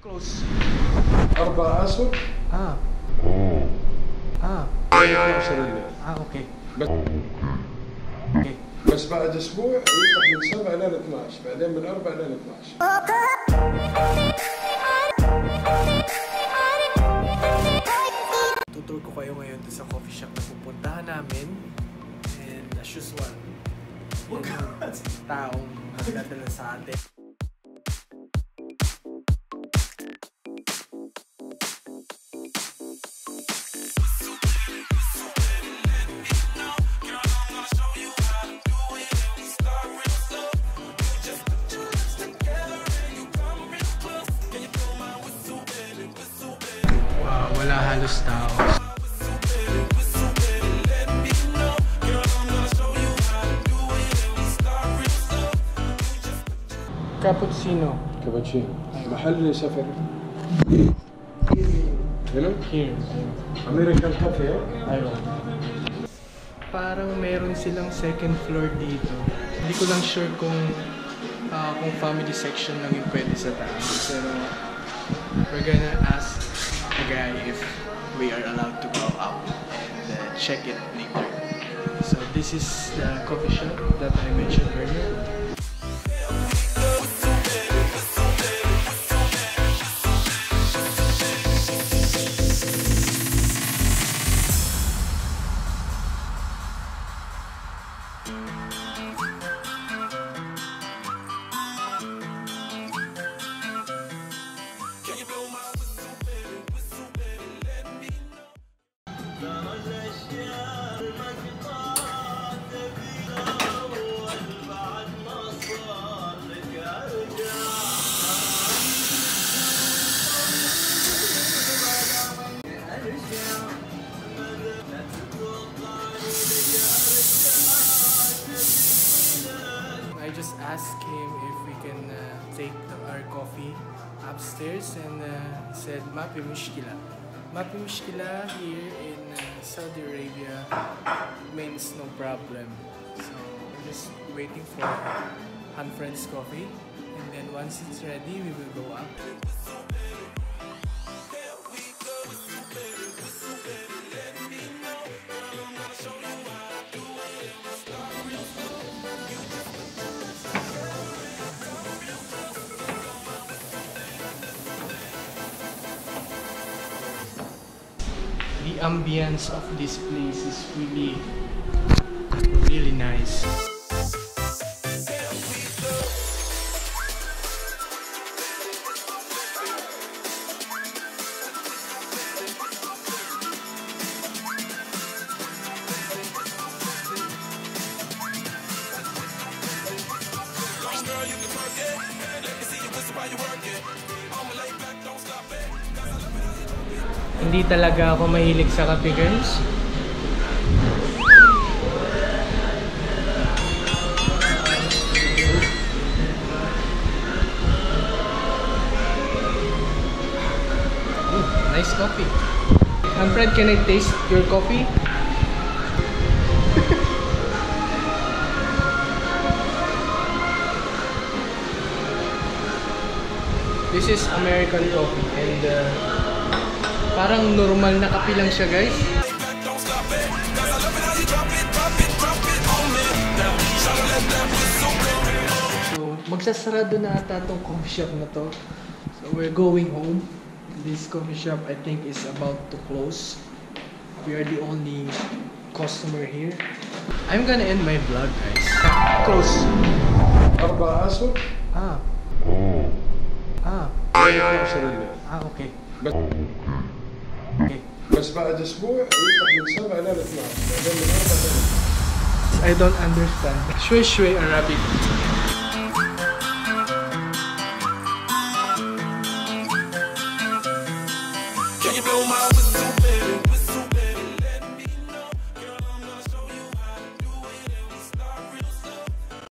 Close. 4 عصر. اوكي. بس بعد اسبوع يفتح من 7 الى 12، بعدين من 4 الى 12. Tutur ko kayo ngayon sa coffee shop na pupuntahan namin. And as usual, yung taong magdadala sa atin. Wala halos tao. Cappuccino. كابتشينو. محل سفر. هنا؟ Here. American Cafe. Ayun. Parang meron silang second floor dito. Hindi ko lang sure kung family section lang yung pwede sa taas. Pero we're gonna ask the guy if we are allowed to go up and check it later. So this is the coffee shop that I mentioned earlier. I just asked him if we can take our coffee upstairs, and he said, "Ma fi mushkila." Ma fi mushkila here in Saudi Arabia means no problem. So we're just waiting for Hanfriend's coffee, and then once it's ready, we will go up. The ambience of this place is really nice. Hindi talaga ako mahilig sa kape, guys. Nice coffee. Fred, can I taste your coffee? This is American coffee, and parang normal na kape lang siya, guys. So, magsasarado na ata itong coffee shop na to. So, we're going home. This coffee shop, I think, is about to close. We are the only customer here. I'm gonna end my vlog, guys. Close. 4 عصر. Okay. بس بعد اسبوع يفتح من 7 الى 12، بعدين من 4 الى 12. I don't understand. Shwe shwe Arabic. Can you blow my whistle?